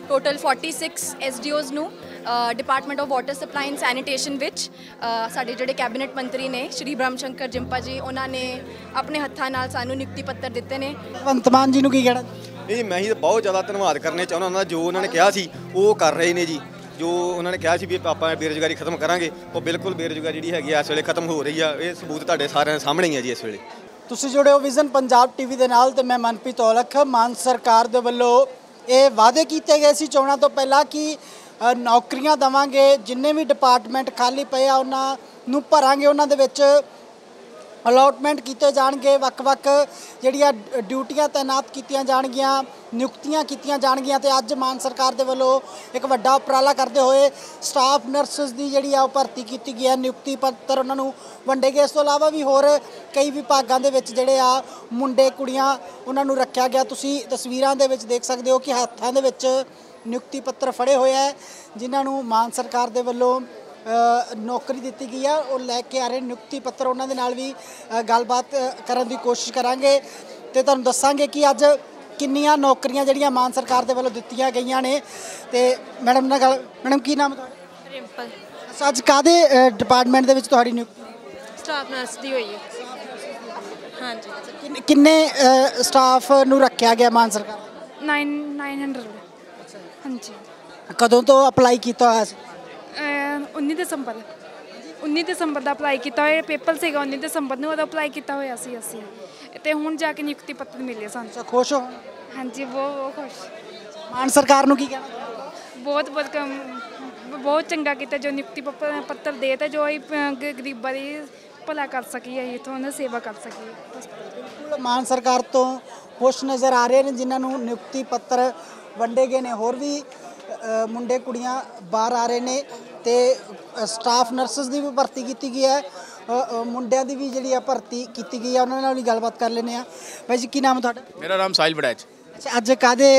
Total 46 SDOs ਨੂੰ department of water supply and sanitation ਵਿੱਚ ਸਾਡੇ ਜਿਹੜੇ ਕੈਬਨਿਟ ਮੰਤਰੀ ਨੇ ਸ਼੍ਰੀ ਬ੍ਰਹਮ ਸ਼ੰਕਰ ਜਿੰਪਾ ਜੀ, ਉਹਨਾਂ ਨੇ ਆਪਣੇ ਹੱਥਾਂ ਨਾਲ ਸਾਨੂੰ ਨਿਯੁਕਤੀ ਪੱਤਰ ਦਿੱਤੇ ਨੇ। ਭਗਵੰਤ ਮਾਨ ਜੀ ਨੂੰ ਕੀ ਕਹਿਣਾ? ਨਹੀਂ, ਮੈਂ ਹੀ ਬਹੁਤ ਜ਼ਿਆਦਾ ਧੰਨਵਾਦ ਕਰਨੇ ਚਾਹੁੰਦਾ ਉਹਨਾਂ ਦਾ, ਜੋ ਉਹਨਾਂ ਨੇ ਕਿਹਾ ਸੀ ਉਹ ਕਰ ਰਹੇ ਨੇ ਜੀ। ਜੋ ਉਹਨਾਂ ਨੇ ਕਿਹਾ ਸੀ ਵੀ ਆਪਾਂ ਬੇਰੁਜ਼ਗਾਰੀ ਖਤਮ ਕਰਾਂਗੇ, ਉਹ ਬਿਲਕੁਲ ਬੇਰੁਜ਼ਗਾਰੀ ਜਿਹੜੀ ਹੈਗੀ ਇਸ ਵੇਲੇ ਖਤਮ ਹੋ ਰਹੀ ਆ। ਇਹ ਸਬੂਤ ਤੁਹਾਡੇ ਸਾਰਿਆਂ ਦੇ ਸਾਹਮਣੇ ਹੀ ਆ ਜੀ ਇਸ ਵੇਲੇ। ਤੁਸੀਂ ਜੁੜੇ ਹੋ ਵਿਜ਼ਨ ਪੰਜਾਬ ਟੀਵੀ ਦੇ ਨਾਲ ਤੇ ਮੈਂ ਮਨਪ੍ਰੀਤ ਔਲਖ। ਮਾਨ ਸਰਕਾਰ ਦੇ ਵੱਲੋਂ ਇਹ ਵਾਅਦੇ ਕੀਤੇ ਗਏ ਸੀ ਚੋਣਾਂ ਤੋਂ ਪਹਿਲਾਂ ਕਿ ਨੌਕਰੀਆਂ ਦੇਵਾਂਗੇ, ਜਿੰਨੇ ਵੀ ਡਿਪਾਰਟਮੈਂਟ ਖਾਲੀ ਪਏ ਆ ਉਹਨਾਂ ਨੂੰ ਭਰਾਂਗੇ, ਉਹਨਾਂ ਦੇ ਵਿੱਚ ਅਲਾਟਮੈਂਟ ਕੀਤੇ ਜਾਣਗੇ, ਵੱਖ-ਵੱਖ ਜਿਹੜੀਆਂ ਡਿਊਟੀਆਂ ਤੈਨਾਤ ਕੀਤੀਆਂ ਜਾਣਗੀਆਂ, ਨਿਯੁਕਤੀਆਂ ਕੀਤੀਆਂ ਜਾਣਗੀਆਂ। ਤੇ ਅੱਜ ਮਾਨ ਸਰਕਾਰ ਦੇ ਵੱਲੋਂ ਇੱਕ ਵੱਡਾ ਉਪਰਾਲਾ ਕਰਦੇ ਹੋਏ ਸਟਾਫ ਨਰਸਿਸ ਦੀ ਜਿਹੜੀ ਆ ਉਹ ਭਰਤੀ ਕੀਤੀ ਗਈ ਹੈ, ਨਿਯੁਕਤੀ ਪੱਤਰ ਉਹਨਾਂ ਨੂੰ ਵੰਡੇ ਗਏ। ਇਸ ਤੋਂ ਇਲਾਵਾ ਵੀ ਹੋਰ ਕਈ ਵਿਭਾਗਾਂ ਦੇ ਵਿੱਚ ਜਿਹੜੇ ਆ ਮੁੰਡੇ ਕੁੜੀਆਂ ਉਹਨਾਂ ਨੂੰ ਰੱਖਿਆ ਗਿਆ। ਤੁਸੀਂ ਤਸਵੀਰਾਂ ਦੇ ਵਿੱਚ ਦੇਖ ਸਕਦੇ ਹੋ ਕਿ ਹੱਥਾਂ ਦੇ ਵਿੱਚ ਨਿਯੁਕਤੀ ਪੱਤਰ ਫੜੇ ਹੋਏ ਹੈ, ਜਿਨ੍ਹਾਂ ਨੂੰ ਮਾਨ ਸਰਕਾਰ ਦੇ ਵੱਲੋਂ ਨੌਕਰੀ ਦਿੱਤੀ ਗਈ ਆ, ਉਹ ਲੈ ਕੇ ਆ ਰਹੇ ਨਿਯੁਕਤੀ ਪੱਤਰ। ਉਹਨਾਂ ਦੇ ਨਾਲ ਵੀ ਗੱਲਬਾਤ ਕਰਨ ਦੀ ਕੋਸ਼ਿਸ਼ ਕਰਾਂਗੇ ਤੇ ਤੁਹਾਨੂੰ ਦੱਸਾਂਗੇ ਕਿ ਅੱਜ ਕਿੰਨੀਆਂ ਨੌਕਰੀਆਂ ਜਿਹੜੀਆਂ ਮਾਨ ਸਰਕਾਰ ਦੇ ਵੱਲੋਂ ਦਿੱਤੀਆਂ ਗਈਆਂ ਨੇ। ਤੇ ਮੈਡਮ ਨਾਲ ਗੱਲ, ਮੈਡਮ ਕੀ ਨਾਮ ਤੁਹਾਡਾ? ਰਿੰਪਲ। ਅੱਜ ਕਾਹਦੇ ਡਿਪਾਰਟਮੈਂਟ ਦੇ ਵਿੱਚ ਤੁਹਾਡੀ ਨਿਯੁਕਤੀ? ਸਟਾਫ ਨਰਸ ਦੀ ਹੋਈ ਹੈ। ਹਾਂਜੀ। ਕਿੰਨੇ ਸਟਾਫ ਨੂੰ ਰੱਖਿਆ ਗਿਆ ਮਾਨ ਸਰਕਾਰ? 900। ਹਾਂਜੀ। ਕਦੋਂ ਤੋਂ ਅਪਲਾਈ ਕੀਤਾ ਹੋਇਆ ਸੀ? 19 ਦਸੰਬਰ ਦਾ ਅਪਲਾਈ ਕੀਤਾ ਹੋਇਆ। ਪੇਪਰ ਸੀਗਾ 19 ਦਸੰਬਰ ਨੂੰ, ਉਹਦਾ ਅਪਲਾਈ ਕੀਤਾ ਹੋਇਆ ਸੀ ਅਸੀਂ, ਤੇ ਹੁਣ ਜਾ ਕੇ ਨਿਯੁਕਤੀ ਪੱਤਰ ਮਿਲੇ ਸਾਨੂੰ। ਖੁਸ਼ ਹੋ? ਹਾਂਜੀ, ਬਹੁਤ ਖੁਸ਼। ਮਾਨ ਸਰਕਾਰ ਨੂੰ ਕੀ ਕਹਿਣਾ? ਬਹੁਤ ਚੰਗਾ ਕੀਤਾ ਜੋ ਨਿਯੁਕਤੀ ਪੱਤਰ ਦੇ ਤੇ ਜੋ ਗਰੀਬਾਂ ਦੀ ਭਲਾ ਕਰ ਸਕੀਏ, ਇੱਥੋਂ ਉਹਨਾਂ ਸੇਵਾ ਕਰ ਸਕੀਏ। ਬਿਲਕੁਲ ਮਾਨ ਸਰਕਾਰ ਤੋਂ ਖੁਸ਼ ਨਜ਼ਰ ਆ ਰਹੇ ਨੇ ਜਿਨ੍ਹਾਂ ਨੂੰ ਨਿਯੁਕਤੀ ਪੱਤਰ ਵੰਡੇ ਗਏ ਨੇ। ਹੋਰ ਵੀ ਮੁੰਡੇ ਕੁੜੀਆਂ ਬਾਹਰ ਆ ਰਹੇ ਨੇ ਤੇ ਸਟਾਫ ਨਰਸਿਸ ਦੀ ਵੀ ਭਰਤੀ ਕੀਤੀ ਗਈ ਹੈ, ਮੁੰਡਿਆਂ ਦੀ ਵੀ ਜਿਹੜੀ ਆ ਭਰਤੀ ਕੀਤੀ ਗਈ ਹੈ। ਉਹਨਾਂ ਨਾਲ ਵੀ ਗੱਲਬਾਤ ਕਰ ਲੈਂਦੇ ਆ। ਭਾਈ ਜੀ ਕੀ ਨਾਮ ਤੁਹਾਡਾ? ਮੇਰਾ ਨਾਮ ਸਾਹਿਲ ਬੜੈਚ। ਅੱਛਾ, ਅੱਜ ਕਾਹਦੇ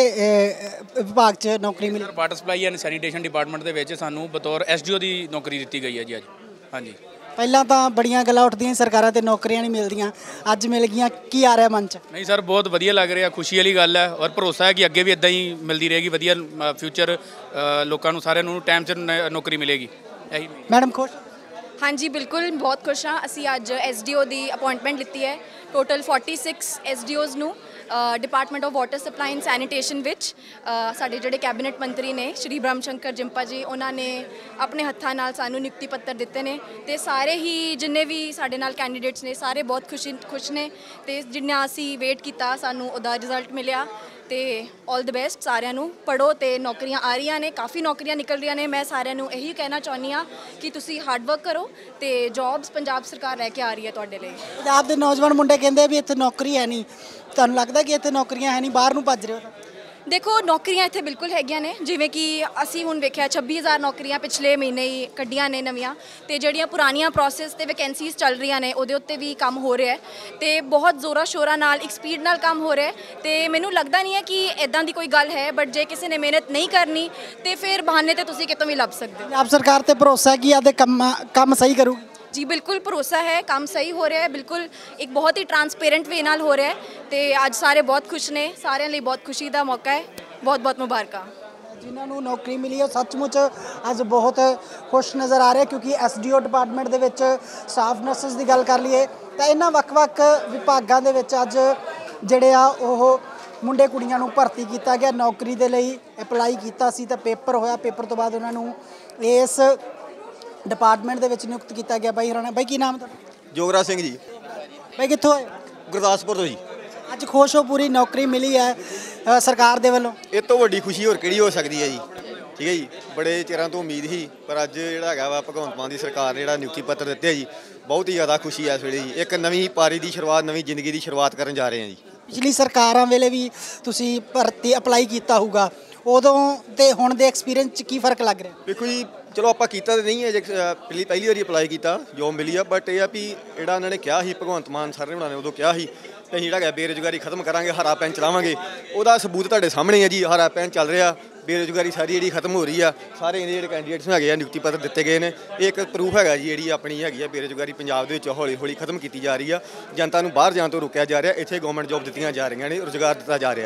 ਵਿਭਾਗ 'ਚ ਨੌਕਰੀ ਮਿਲੀ? Water supply and sanitation department ਦੇ ਵਿੱਚ ਸਾਨੂੰ ਬਤੌਰ ਐਸਡੀਓ ਦੀ ਨੌਕਰੀ ਦਿੱਤੀ ਗਈ ਹੈ ਜੀ ਅੱਜ। ਹਾਂਜੀ। ਪਹਿਲਾਂ ਤਾਂ ਬੜੀਆਂ ਗੱਲਾਂ ਉੱਠਦੀਆਂ ਸਰਕਾਰਾਂ ਤੇ ਨੌਕਰੀਆਂ ਨਹੀਂ ਮਿਲਦੀਆਂ, ਅੱਜ ਮਿਲ ਗਈਆਂ, ਕੀ ਆ ਰਿਹਾ ਮਨ 'ਚ? ਨਹੀਂ ਸਰ, ਬਹੁਤ ਵਧੀਆ ਲੱਗ ਰਿਹਾ, ਖੁਸ਼ੀ ਵਾਲੀ ਗੱਲ ਹੈ ਔਰ ਭਰੋਸਾ ਹੈ ਕਿ ਅੱਗੇ ਵੀ ਇੱਦਾਂ ਹੀ ਮਿਲਦੀ ਰਹੇਗੀ। ਵਧੀਆ ਫਿਊਚਰ ਲੋਕਾਂ ਨੂੰ ਸਾਰਿਆਂ ਨੂੰ ਟਾਈਮ 'ਚ ਨੌਕਰੀ ਮਿਲੇਗੀ। ਇਹੀ ਮੈਡਮ ਖੁਸ਼? ਹਾਂਜੀ ਬਿਲਕੁਲ, ਬਹੁਤ ਖੁਸ਼ ਹਾਂ। ਅਸੀਂ ਅੱਜ ਐਸਡੀਓ ਦੀ ਅਪਾਇੰਟਮੈਂਟ ਲਿੱਤੀ ਹੈ। ਟੋਟਲ 46 ਐਸਡੀਓਜ਼ ਨੂੰ department of water supply and sanitation ਵਿੱਚ ਸਾਡੇ ਜਿਹੜੇ ਕੈਬਨਿਟ ਮੰਤਰੀ ਨੇ ਸ਼੍ਰੀ ਬ੍ਰਹਮ ਸ਼ੰਕਰ ਜਿੰਪਾ ਜੀ, ਉਹਨਾਂ ਨੇ ਆਪਣੇ ਹੱਥਾਂ ਨਾਲ ਸਾਨੂੰ ਨਿਯੁਕਤੀ ਪੱਤਰ ਦਿੱਤੇ ਨੇ। ਤੇ ਸਾਰੇ ਹੀ ਜਿੰਨੇ ਵੀ ਸਾਡੇ ਨਾਲ ਕੈਂਡੀਡੇਟਸ ਨੇ ਸਾਰੇ ਬਹੁਤ ਖੁਸ਼ ਨੇ। ਤੇ ਜਿੰਨਾ ਅਸੀਂ ਵੇਟ ਕੀਤਾ ਸਾਨੂੰ ਉਹਦਾ ਰਿਜ਼ਲਟ ਮਿਲਿਆ। ਤੇ ਆਲ ਦ ਬੈਸਟ ਸਾਰਿਆਂ ਨੂੰ। ਪੜ੍ਹੋ ਤੇ ਨੌਕਰੀਆਂ ਆ ਰਹੀਆਂ ਨੇ, ਕਾਫੀ ਨੌਕਰੀਆਂ ਨਿਕਲ ਰਹੀਆਂ ਨੇ। ਮੈਂ ਸਾਰਿਆਂ ਨੂੰ ਇਹੀ ਕਹਿਣਾ ਚਾਹੁੰਦੀ ਹਾਂ ਕਿ ਤੁਸੀਂ ਹਾਰਡ ਵਰਕ ਕਰੋ ਤੇ ਜੌਬਸ ਪੰਜਾਬ ਸਰਕਾਰ ਲੈ ਕੇ ਆ ਰਹੀ ਹੈ ਤੁਹਾਡੇ ਲਈ। ਪੰਜਾਬ ਦੇ ਨੌਜਵਾਨ ਮੁੰਡੇ ਕਹਿੰਦੇ ਵੀ ਇੱਥੇ ਨੌਕਰੀ ਹੈ ਨਹੀਂ, ਤੁਹਾਨੂੰ ਲੱਗਦਾ ਕਿ ਇੱਥੇ ਨੌਕਰੀਆਂ ਹੈ ਨਹੀਂ, ਬਾਹਰ ਨੂੰ ਭੱਜ ਰਹੇ ਹੋ? ਦੇਖੋ, ਨੌਕਰੀਆਂ ਇੱਥੇ ਬਿਲਕੁਲ ਹੈਗੀਆਂ ਨੇ। ਜਿਵੇਂ ਕਿ ਅਸੀਂ ਹੁਣ ਵੇਖਿਆ 26,000 ਨੌਕਰੀਆਂ ਪਿਛਲੇ ਮਹੀਨੇ ਹੀ ਕੱਢੀਆਂ ਨੇ ਨਵੀਆਂ, ਤੇ ਜਿਹੜੀਆਂ ਪੁਰਾਣੀਆਂ ਪ੍ਰੋਸੈਸ ਤੇ ਵੈਕੈਂਸੀਜ਼ ਚੱਲ ਰਹੀਆਂ ਨੇ ਉਹਦੇ ਉੱਤੇ ਵੀ ਕੰਮ ਹੋ ਰਿਹਾ ਹੈ ਤੇ ਬਹੁਤ ਜ਼ੋਰਾਂ ਸ਼ੋਰਾਂ ਨਾਲ ਇੱਕ ਸਪੀਡ ਨਾਲ ਕੰਮ ਹੋ ਰਿਹਾ ਹੈ। ਤੇ ਮੈਨੂੰ ਲੱਗਦਾ ਨਹੀਂ ਹੈ ਕਿ ਇੱਦਾਂ ਦੀ ਕੋਈ ਗੱਲ ਹੈ, ਬਟ ਜੇ ਕਿਸੇ ਨੇ ਮਿਹਨਤ ਨਹੀਂ ਕਰਨੀ ਤੇ ਫਿਰ ਬਹਾਨੇ ਤੇ ਤੁਸੀਂ ਕਿਤੋਂ ਵੀ ਲੱਭ ਸਕਦੇ ਹੋ। ਪੰਜਾਬ ਸਰਕਾਰ ਤੇ ਭਰੋਸਾ ਹੈ ਕਿ ਆਦੇ ਕੰਮ ਸਹੀ ਕਰੂਗੀ? ਜੀ ਬਿਲकुल ਭਰੋਸਾ ਹੈ, ਕੰਮ ਸਹੀ ਹੋ ਰਿਹਾ ਹੈ। ਬਿਲकुल ਇੱਕ ਬਹੁਤ ਹੀ ਟਰਾਂਸਪੇਰੈਂਟ ਵੇ ਨਾਲ ਹੋ ਰਿਹਾ ਹੈ ਤੇ ਅੱਜ ਸਾਰੇ ਬਹੁਤ ਖੁਸ਼ ਨੇ। ਸਾਰਿਆਂ ਲਈ ਬਹੁਤ ਖੁਸ਼ੀ ਦਾ ਮੌਕਾ ਹੈ। ਬਹੁਤ ਬਹੁਤ ਮੁਬਾਰਕਾਂ। ਜਿਨ੍ਹਾਂ ਨੂੰ ਨੌਕਰੀ ਮਿਲੀ ਹੈ ਸੱਚਮੁੱਚ ਅੱਜ ਬਹੁਤ ਖੁਸ਼ ਨਜ਼ਰ ਆ ਰਹੇ, ਕਿਉਂਕਿ ਐਸਡੀਓ ਡਿਪਾਰਟਮੈਂਟ ਦੇ ਵਿੱਚ ਸਟਾਫ ਨਰਸਿਸ ਦੀ ਗੱਲ ਕਰ ਲਈਏ ਤਾਂ ਇਹਨਾਂ ਵੱਖ-ਵੱਖ ਵਿਭਾਗਾਂ ਦੇ ਵਿੱਚ ਅੱਜ ਜਿਹੜੇ ਆ ਉਹ ਮੁੰਡੇ ਕੁੜੀਆਂ ਨੂੰ ਭਰਤੀ ਕੀਤਾ ਗਿਆ। ਨੌਕਰੀ ਦੇ ਲਈ ਅਪਲਾਈ ਕੀਤਾ ਸੀ ਤਾਂ ਪੇਪਰ ਹੋਇਆ, ਪੇਪਰ ਤੋਂ ਬਾਅਦ ਉਹਨਾਂ ਨੂੰ ਇਸ ਡਿਪਾਰਟਮੈਂਟ ਦੇ ਵਿੱਚ ਨਿਯੁਕਤ ਕੀਤਾ ਗਿਆ। ਬਾਈ ਹਰਾਣਾ, ਬਾਈ ਕੀ ਨਾਮ ਤੁਹਾਡਾ? ਜੋਗਰਾਜ ਸਿੰਘ ਜੀ। ਬਾਈ ਕਿੱਥੋਂ ਆਏ? ਗੁਰਦਾਸਪੁਰ ਤੋਂ ਜੀ। ਅੱਜ ਖੁਸ਼ ਹੋ? ਪੂਰੀ ਨੌਕਰੀ ਮਿਲੀ ਹੈ ਸਰਕਾਰ ਦੇ ਵੱਲੋਂ? ਇਹ ਤੋਂ ਵੱਡੀ ਖੁਸ਼ੀ ਹੋਰ ਕਿਹੜੀ ਹੋ ਸਕਦੀ ਹੈ ਜੀ। ਠੀਕ ਹੈ ਜੀ, ਬੜੇ ਚਿਰਾਂ ਤੋਂ ਉਮੀਦ ਸੀ, ਪਰ ਅੱਜ ਜਿਹੜਾ ਹੈਗਾ ਵਾ ਭਗਵੰਤ ਮਾਨ ਦੀ ਸਰਕਾਰ ਨੇ ਜਿਹੜਾ ਨਿਯੁਕਤੀ ਪੱਤਰ ਦਿੱਤੇ ਜੀ, ਬਹੁਤ ਹੀ ਜ਼ਿਆਦਾ ਖੁਸ਼ੀ ਹੈ ਇਸ ਵੇਲੇ ਜੀ। ਇੱਕ ਨਵੀਂ ਪਾਰੀ ਦੀ ਸ਼ੁਰੂਆਤ, ਨਵੀਂ ਜ਼ਿੰਦਗੀ ਦੀ ਸ਼ੁਰੂਆਤ ਕਰਨ ਜਾ ਰਹੇ ਹਾਂ ਜੀ। ਪਿਛਲੀ ਸਰਕਾਰਾਂ ਵੇਲੇ ਵੀ ਤੁਸੀਂ ਭਰਤੀ ਅਪਲਾਈ ਕੀਤਾ ਹੋਊਗਾ, ਉਦੋਂ ਤੇ ਹੁਣ ਦੇ ਐਕਸਪੀਰੀਅੰਸ 'ਚ ਕੀ ਫਰਕ ਲੱਗ ਰਿਹਾ? ਦੇਖੋ ਜੀ, ਚਲੋ ਆਪਾਂ ਕੀਤਾ ਤਾਂ ਨਹੀਂ ਹੈ ਜੇ ਪਹਿਲੀ ਵਾਰੀ ਅਪਲਾਈ ਕੀਤਾ, ਜੋਬ ਮਿਲੀ ਆ, ਬਟ ਇਹ ਆ ਵੀ ਜਿਹੜਾ ਉਹਨਾਂ ਨੇ ਕਿਹਾ ਸੀ ਭਗਵੰਤ ਮਾਨ ਸਰ ਨੇ ਉਹਨਾਂ ਨੇ ਉਦੋਂ ਕਿਹਾ ਸੀ ਕਿ ਅਸੀਂ ਜਿਹੜਾ ਬੇਰੁਜ਼ਗਾਰੀ ਖਤਮ ਕਰਾਂਗੇ, ਹਰਾ ਪੈਨ ਚਲਾਵਾਂਗੇ, ਉਹਦਾ ਸਬੂਤ ਤੁਹਾਡੇ ਸਾਹਮਣੇ ਹੈ ਜੀ। ਹਰਾ ਪੈਨ ਚੱਲ ਰਿਹਾ, ਬੇਰੁਜ਼ਗਾਰੀ ਸਾਰੀ ਜਿਹੜੀ ਖਤਮ ਹੋ ਰਹੀ ਆ। ਸਾਰੇ ਇਹਦੇ ਜਿਹੜੇ ਕੈਂਡੀਡੇਟਸ ਹੈਗੇ ਆ ਨਿਯੁਕਤੀ ਪੱਤਰ ਦਿੱਤੇ ਗਏ ਨੇ, ਇਹ ਇੱਕ ਪ੍ਰੂਫ ਹੈਗਾ ਜੀ ਜਿਹੜੀ ਆਪਣੀ ਹੈਗੀ ਆ ਬੇਰੁਜ਼ਗਾਰੀ ਪੰਜਾਬ ਦੇ ਵਿੱਚ ਹੌਲੀ ਹੌਲੀ ਖਤਮ ਕੀਤੀ ਜਾ ਰਹੀ ਆ। ਜਨਤਾ ਨੂੰ ਬਾਹਰ ਜਾਣ ਤੋਂ ਰੋਕਿਆ ਜਾ ਰਿਹਾ, ਇੱਥੇ ਗਵਰਨਮੈਂਟ ਜੋਬ ਦਿੱਤੀਆਂ ਜਾ ਰਹੀਆਂ ਨੇ, ਰੁਜ਼ਗਾਰ ਦਿੱਤਾ ਜਾ ਰਿਹਾ ਜੀ।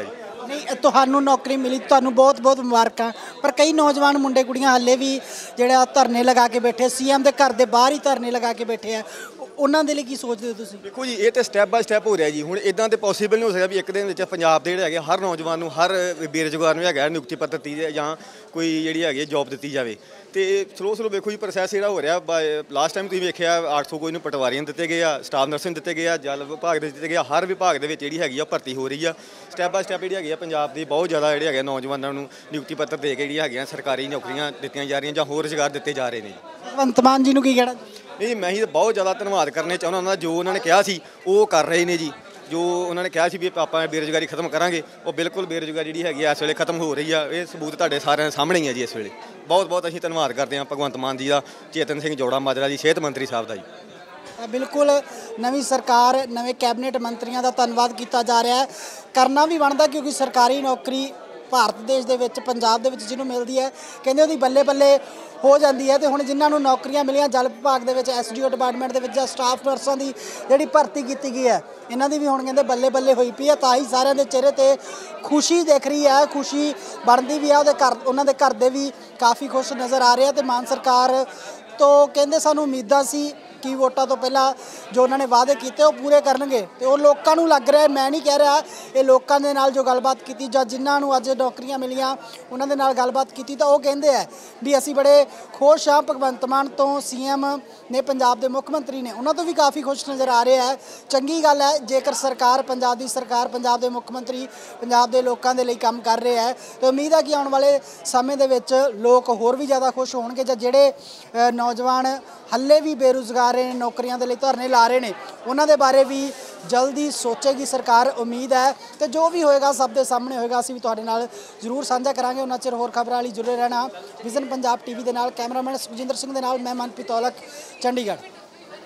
ਨਹੀਂ ਤੁਹਾਨੂੰ ਨੌਕਰੀ ਮਿਲੀ, ਤੁਹਾਨੂੰ ਬਹੁਤ ਬਹੁਤ ਮੁਬਾਰਕਾਂ। ਪਰ ਕਈ ਨੌਜਵਾਨ ਮੁੰਡੇ ਕੁੜੀਆਂ ਹਾਲੇ ਵੀ ਜਿਹੜਾ ਧਰਨੇ ਲਗਾ ਕੇ ਬੈਠੇ, ਸੀਐਮ ਦੇ ਘਰ ਦੇ ਬਾਹਰ ਹੀ ਧਰਨੇ ਲਗਾ ਕੇ ਬੈਠੇ ਆ, ਉਹਨਾਂ ਦੇ ਲਈ ਕੀ ਸੋਚਦੇ ਹੋ ਤੁਸੀਂ? ਦੇਖੋ ਜੀ, ਇਹ ਤੇ ਸਟੈਪ ਬਾਏ ਸਟੈਪ ਹੋ ਰਿਹਾ ਜੀ। ਹੁਣ ਇਦਾਂ ਤੇ ਪੋਸੀਬਲ ਨਹੀਂ ਹੋ ਸਕਦਾ ਵੀ ਇੱਕ ਦਿਨ ਵਿੱਚ ਪੰਜਾਬ ਦੇ ਜਿਹੜੇ ਹੈਗੇ ਹਰ ਨੌਜਵਾਨ ਨੂੰ, ਹਰ ਬੇਰੁਜ਼ਗਾਰ ਨੂੰ ਹੈਗਾ ਨਿਯੁਕਤੀ ਪੱਤਰ ਦਿੱਤੀ ਜਾਏ ਜਾਂ ਕੋਈ ਜਿਹੜੀ ਹੈਗੀ ਜੌਬ ਦਿੱਤੀ ਜਾਵੇ। ਤੇ ਸਲੋ ਵੇਖੋ ਜੀ ਪ੍ਰੋਸੈਸ ਜਿਹੜਾ ਹੋ ਰਿਹਾ। ਲਾਸਟ ਟਾਈਮ ਤੁਸੀਂ ਵੇਖਿਆ 800 ਕੋਈ ਨੂੰ ਪਟਵਾਰੀਆਂ ਦਿੱਤੇ ਗਏ ਆ, ਸਟਾਫ ਨਰਸਿੰਗ ਦਿੱਤੇ ਗਏ ਆ, ਜਲ ਵਿਭਾਗ ਦੇ ਦਿੱਤੇ ਗਏ ਆ। ਹਰ ਵਿਭਾਗ ਦੇ ਵਿੱਚ ਜਿਹੜੀ ਹੈਗੀ ਆ ਭਰਤੀ ਹੋ ਰਹੀ ਆ। ਸਟੈਪ ਬਾਏ ਸਟੈਪ ਜਿਹੜੀ ਹੈਗੀ ਆ ਪੰਜਾਬ ਦੀ ਬਹੁਤ ਜ਼ਿਆਦਾ ਜਿਹੜੇ ਹੈਗੇ ਨੌਜਵਾਨਾਂ ਨੂੰ ਨਿਯੁਕਤੀ ਪੱਤਰ ਦੇ ਕੇ ਜਿਹੜੀਆਂ ਹੈਗੀਆਂ ਸਰਕਾਰੀ ਨੌਕਰੀਆਂ ਦਿੱਤੀਆਂ ਜਾ ਰਹੀਆਂ ਜਾਂ ਹੋਰ ਰੁਜ਼ਗਾਰ ਦਿੱਤੇ ਜਾ ਰਹੇ ਨੇ। ਭਗਵੰਤ ਮਾਨ ਜੀ ਨੂੰ ਕੀ ਕਹਿਣਾ? ਨਹੀਂ, ਮੈਂ ਹੀ ਬਹੁਤ ਜ਼ਿਆਦਾ ਧੰਨਵਾਦ ਕਰਨੇ ਚਾਹੁੰਦਾ ਉਹਨਾਂ ਦਾ। ਜੋ ਉਹਨਾਂ ਨੇ ਕਿਹਾ ਸੀ ਉਹ ਕਰ ਰਹੇ ਨੇ ਜੀ। ਜੋ ਉਹਨਾਂ ਨੇ ਕਿਹਾ ਸੀ ਵੀ ਆਪਾਂ ਬੇਰੁਜ਼ਗਾਰੀ ਖਤਮ ਕਰਾਂਗੇ, ਉਹ ਬਿਲਕੁਲ ਬੇਰੁਜ਼ਗਾਰੀ ਜਿਹੜੀ ਹੈਗੀ ਆ ਇਸ ਵੇਲੇ ਖਤਮ ਹੋ ਰਹੀ ਆ। ਇਹ ਸਬੂਤ ਤੁਹਾਡੇ ਸਾਰਿਆਂ ਦੇ ਸਾਹਮਣੇ ਹੀ ਆ ਜੀ। ਇਸ ਵੇਲੇ ਬਹੁਤ ਬਹੁਤ ਅਸੀਂ ਧੰਨਵਾਦ ਕਰਦੇ ਹਾਂ ਭਗਵੰਤ ਮਾਨ ਜੀ ਦਾ, ਚੇਤਨ ਸਿੰਘ ਜੋੜਾ ਮਾਜਰਾ ਜੀ, ਸਿਹਤ ਮੰਤਰੀ ਸਾਹਿਬ ਦਾ ਜੀ। ਬਿਲਕੁਲ ਨਵੀਂ ਸਰਕਾਰ, ਨਵੇਂ ਕੈਬਨਿਟ ਮੰਤਰੀਆਂ ਦਾ ਧੰਨਵਾਦ ਕੀਤਾ ਜਾ ਰਿਹਾ ਹੈ। ਕਰਨਾ ਵੀ ਬਣਦਾ, ਕਿਉਂਕਿ ਸਰਕਾਰੀ ਨੌਕਰੀ ਭਾਰਤ ਦੇਸ਼ ਦੇ ਵਿੱਚ, ਪੰਜਾਬ ਦੇ ਵਿੱਚ ਜਿਹਨੂੰ ਮਿਲਦੀ ਹੈ, ਕਹਿੰਦੇ ਉਹਦੀ ਬੱਲੇ ਬੱਲੇ ਹੋ ਜਾਂਦੀ ਹੈ। ਤੇ ਹੁਣ ਜਿਨ੍ਹਾਂ ਨੂੰ ਨੌਕਰੀਆਂ ਮਿਲੀਆਂ ਜਲ ਵਿਭਾਗ ਦੇ ਵਿੱਚ, ਐਸਡੀਓ ਡਿਪਾਰਟਮੈਂਟ ਦੇ ਵਿੱਚ ਜਾਂ ਸਟਾਫ ਨਰਸਾਂ ਦੀ ਜਿਹੜੀ ਭਰਤੀ ਕੀਤੀ ਗਈ ਹੈ, ਇਹਨਾਂ ਦੀ ਵੀ ਹੁਣ ਕਹਿੰਦੇ ਬੱਲੇ ਬੱਲੇ ਹੋਈ ਪਈ ਹੈ। ਤਾਂ ਹੀ ਸਾਰਿਆਂ ਦੇ ਚਿਹਰੇ ਤੇ ਖੁਸ਼ੀ ਦਿਖ ਰਹੀ ਹੈ, ਖੁਸ਼ੀ ਬਣਦੀ ਵੀ ਹੈ। ਉਹਨਾਂ ਦੇ ਘਰ ਦੇ ਵੀ ਕਾਫੀ ਖੁਸ਼ ਨਜ਼ਰ ਆ ਰਹੇ ਆ। ਤੇ ਮਾਨ ਸਰਕਾਰ ਤੋਂ ਕਹਿੰਦੇ ਸਾਨੂੰ ਉਮੀਦਾਂ ਸੀ ਕਿ ਵੋਟਾਂ ਤੋਂ ਪਹਿਲਾਂ ਜੋ ਉਹਨਾਂ ਨੇ ਵਾਅਦੇ ਕੀਤੇ ਉਹ ਪੂਰੇ ਕਰਨਗੇ। ਤੇ ਉਹ ਲੋਕਾਂ ਨੂੰ ਲੱਗ ਰਿਹਾ, ਮੈਂ ਨਹੀਂ ਕਹਿ ਰਿਹਾ, ਇਹ ਲੋਕਾਂ ਦੇ ਨਾਲ ਜੋ ਗੱਲਬਾਤ ਕੀਤੀ ਜਾਂ ਜਿਨ੍ਹਾਂ ਨੂੰ ਅੱਜ ਨੌਕਰੀਆਂ ਮਿਲੀਆਂ ਉਹਨਾਂ ਦੇ ਨਾਲ ਗੱਲਬਾਤ ਕੀਤੀ, ਤਾਂ ਉਹ ਕਹਿੰਦੇ ਆ ਵੀ ਅਸੀਂ ਬੜੇ ਖੁਸ਼ ਹਾਂ। ਭਗਵੰਤ ਮਾਨ ਤੋਂ, ਸੀਐਮ ਨੇ, ਪੰਜਾਬ ਦੇ ਮੁੱਖ ਮੰਤਰੀ ਨੇ, ਉਹਨਾਂ ਤੋਂ ਵੀ ਕਾਫੀ ਖੁਸ਼ ਨਜ਼ਰ ਆ ਰਿਹਾ ਹੈ। ਚੰਗੀ ਗੱਲ ਹੈ ਜੇਕਰ ਸਰਕਾਰ, ਪੰਜਾਬ ਦੀ ਸਰਕਾਰ, ਪੰਜਾਬ ਦੇ ਮੁੱਖ ਮੰਤਰੀ ਪੰਜਾਬ ਦੇ ਲੋਕਾਂ ਦੇ ਲਈ ਕੰਮ ਕਰ ਰਿਹਾ ਹੈ। ਤੇ ਉਮੀਦ ਹੈ ਕਿ ਆਉਣ ਵਾਲੇ ਸਮੇਂ ਦੇ ਵਿੱਚ ਲੋਕ ਹੋਰ ਵੀ ਜ਼ਿਆਦਾ ਖੁਸ਼ ਹੋਣਗੇ। ਜਾਂ ਜਿਹੜੇ ਨੌਜਵਾਨ ਹੱਲੇ ਵੀ ਬੇਰੁਜ਼ਗਾਰ ਨੇ, ਨੌਕਰੀਆਂ ਦੇ ਲਈ ਧਰਨੇ ਲਾ ਰਹੇ ਨੇ, ਉਹਨਾਂ ਦੇ ਬਾਰੇ ਵੀ ਜਲਦੀ ਸੋਚੇਗੀ ਸਰਕਾਰ, ਉਮੀਦ ਹੈ। ਤੇ ਜੋ ਵੀ ਹੋਏਗਾ ਸਭ ਦੇ ਸਾਹਮਣੇ ਹੋਏਗਾ, ਅਸੀਂ ਵੀ ਤੁਹਾਡੇ ਨਾਲ ਜ਼ਰੂਰ ਸਾਂਝਾ ਕਰਾਂਗੇ। ਉਹਨਾਂ ਚਿਰ ਹੋਰ ਖਬਰਾਂ ਲਈ ਜੁੜੇ ਰਹਿਣਾ ਵਿਜ਼ਨ ਪੰਜਾਬ ਟੀਵੀ ਦੇ ਨਾਲ। ਕੈਮਰਾਮੈਨ ਸੁਖਜਿੰਦਰ ਸਿੰਘ ਦੇ ਨਾਲ ਮੈਂ ਮਨਪ੍ਰੀਤ ਔਲਖ, ਚੰਡੀਗੜ੍ਹ।